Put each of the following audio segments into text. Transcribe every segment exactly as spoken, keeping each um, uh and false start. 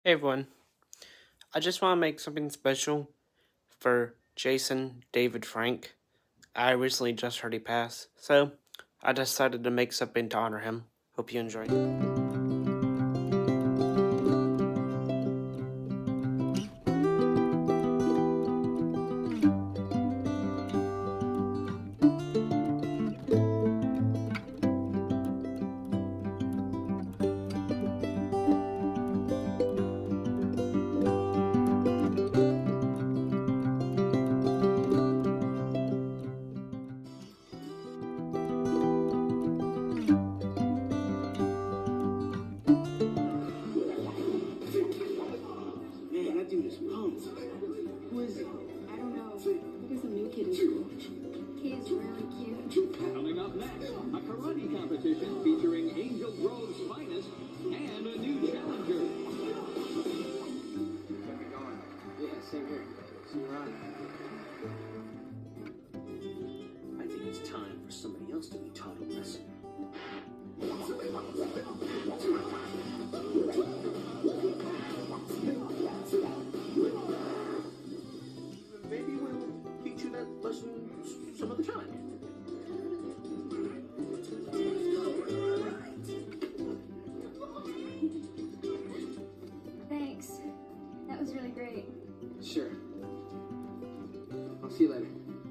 Hey everyone, I just want to make something special for Jason David Frank. I recently just heard he passed, so I decided to make something to honor him. Hope you enjoy. Man, that dude is pumped. Who is he? I don't know. He's a new kid in school. He is really cute. Coming up next, a karate competition featuring Angel Grove's finest and a new challenger. Yeah, same here. See you around. I think it's time for somebody else to be taught a lesson. Maybe we'll teach you that lesson some other time. Thanks. That was really great. Sure. I'll see you later.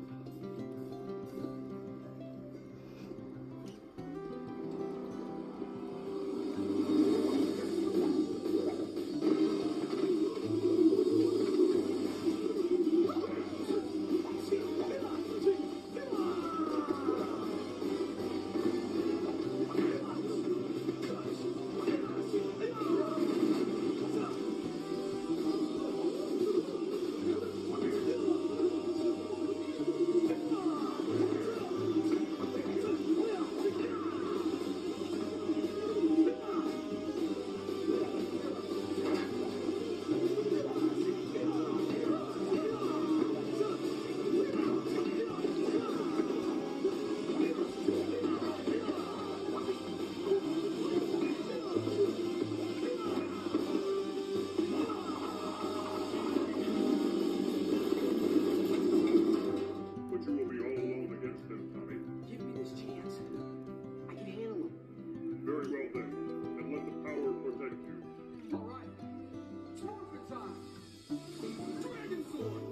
But you will be all alone against them, Tommy. Give me this chance. I can handle him. Very well then, and let the power protect you. All right, tournament time. Dragon Sword.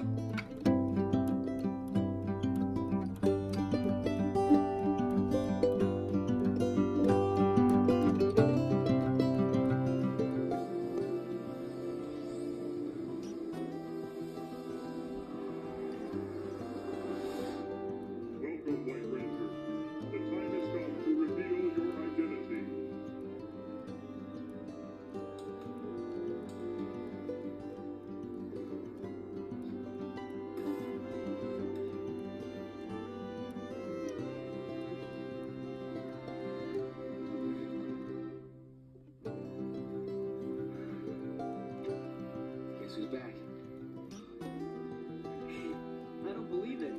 Welcome, White Ranger. The time has come to reveal your identity. Guess who's back? I don't believe it.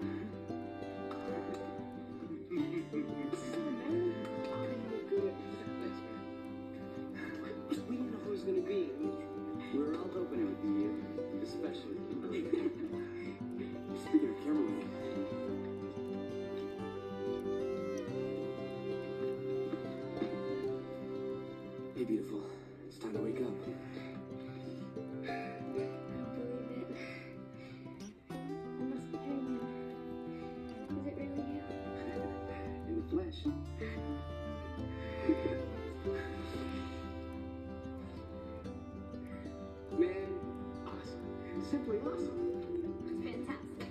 Thanks, man. We didn't know who it was gonna be. We were all hoping it would be you, especially. Speaking of Kimberly. Hey, beautiful. It's time to wake up. I don't believe it. I must be dreaming. Is it really you? In the flesh. Man, awesome. Simply awesome. It's fantastic.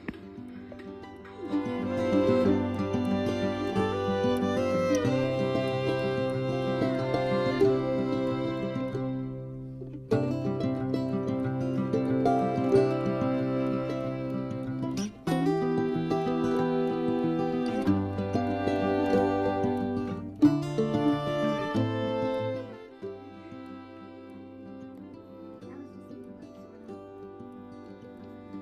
That was just sort of.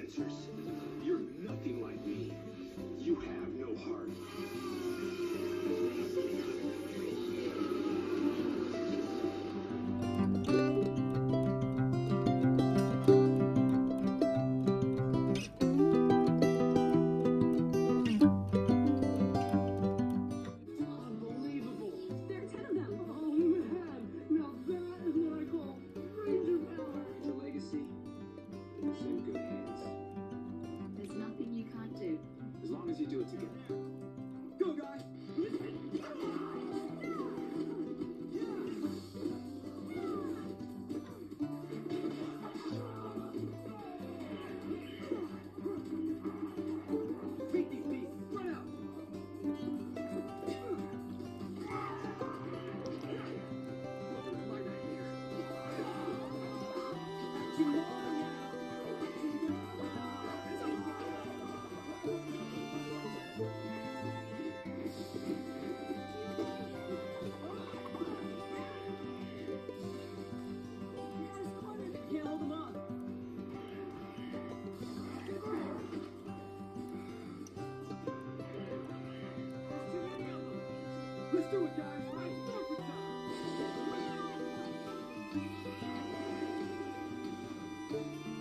answers. You're nothing like me. You have no heart. Unbelievable. There are ten of them. Oh man, now that is what I call Ranger power. Your legacy is in good hands. There's nothing you can't do. As long as you do it together. Go, guys! Beat these beasts! Run out! My nightmare. Too long now! Can't hold them up. There's too many of them. Let's do it, guys. Right, morphin' time.